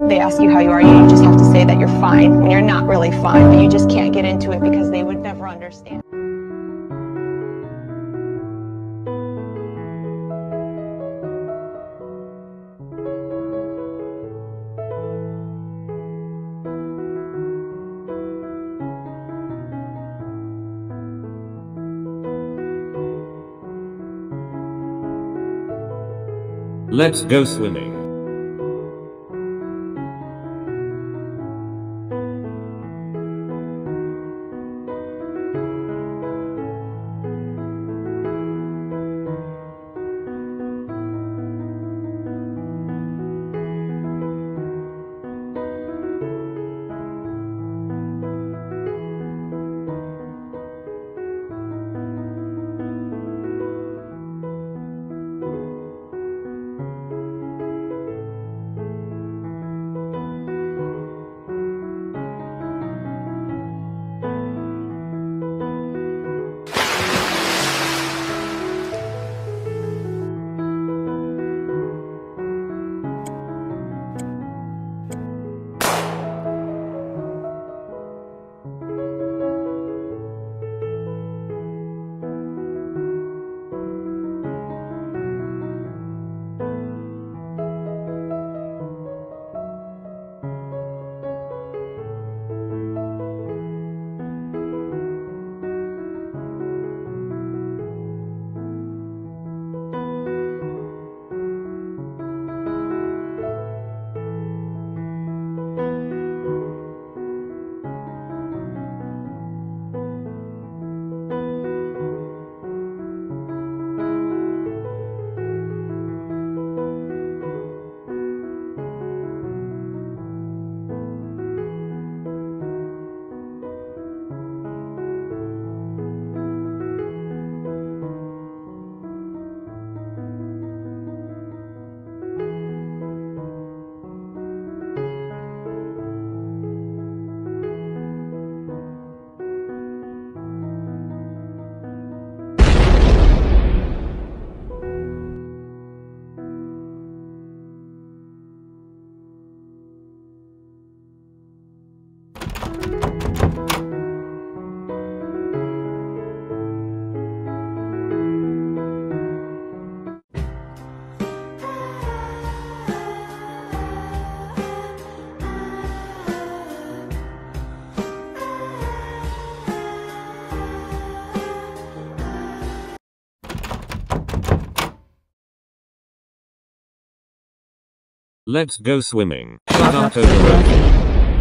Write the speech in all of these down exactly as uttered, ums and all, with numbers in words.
they ask you how you are, you just have to say that you're fine when you're not really fine, but you just can't get into it because they would never understand. Let's go swimming. Let's go swimming. Shut up, Todoroki.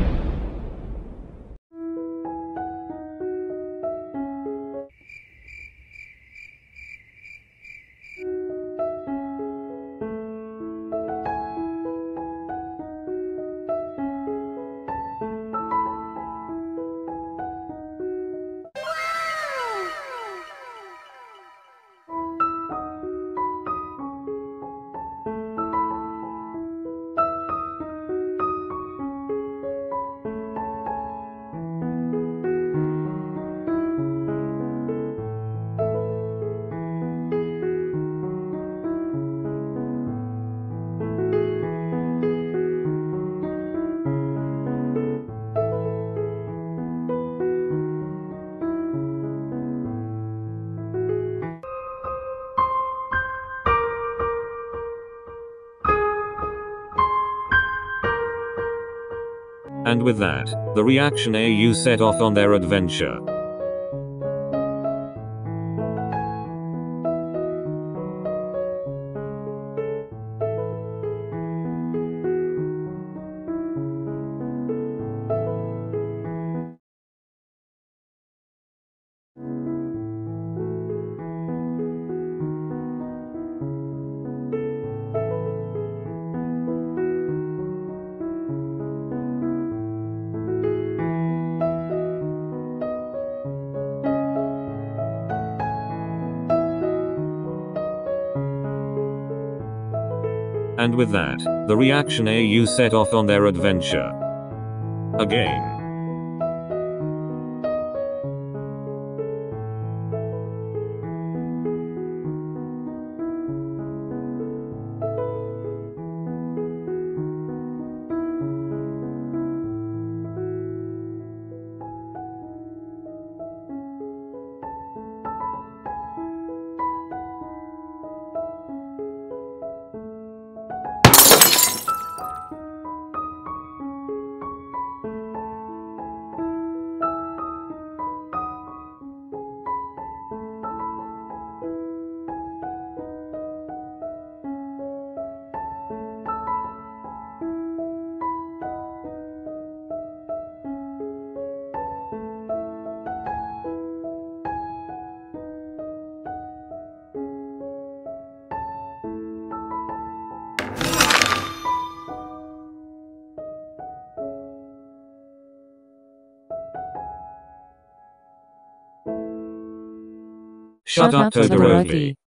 And with that, the reaction A U set off on their adventure. And with that, the reaction A U set off on their adventure. Again. Shut up, Todoroki.